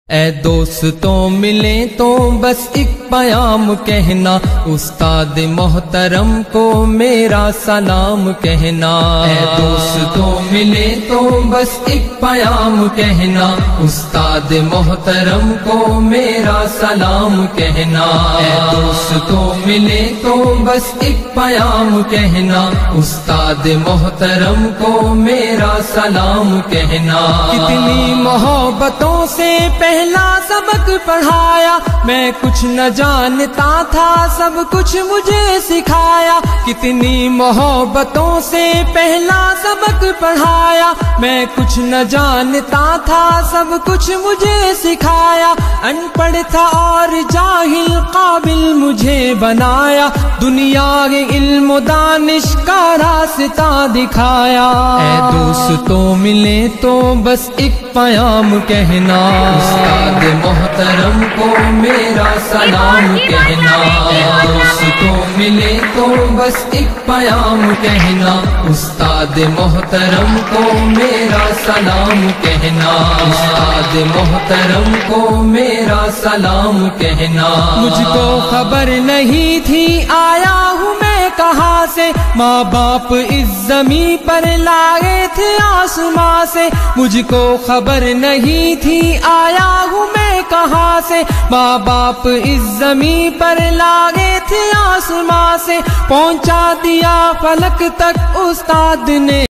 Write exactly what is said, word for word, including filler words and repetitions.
اے دوستوں ملیں تو بس ایک پیام کہنا، استاد محترم کو میرا سلام کہنا۔ اے دوستوں ملیں تو بس ایک پیام کہنا، استاد محترم کو میرا سلام کہنا۔ اے دوستوں ملیں تو بس ایک پیام کہنا، استاد محترم کو میرا سلام کہنا۔ کتنی محبتوں سے پہلا سبق پڑھایا، میں کچھ نہ جانتا تھا سب کچھ مجھے سکھایا۔ کتنی محبتوں سے پہلا سبق پڑھایا، میں کچھ نہ جانتا تھا سب کچھ مجھے سکھایا۔ ان پڑھ تھا اور جاہل قابل مجھے بنایا، دنیا کے علم و دانش کا راستہ دکھایا۔ اے دوستوں ملے تو بس ایک پیام کہنا، استاد محترم کو میرا سلام کہنا۔ اے دوستوں ملے تو بس ایک پیام کہنا، استاد محترم کو میرا سلام کہنا۔ استاد محترم کو میرا سلام کہنا۔ مجھ کو خبر نہیں تھی آیا ہوں میں کہاں سے، ماں باپ اس زمین پر لائے تھے آسماں سے۔ مجھ کو خبر نہیں تھی آیا ہوں میں کہاں سے، ماں باپ اس زمین پر لائے تھے آسماں سے۔ پہنچا دیا فلک تک استاد نے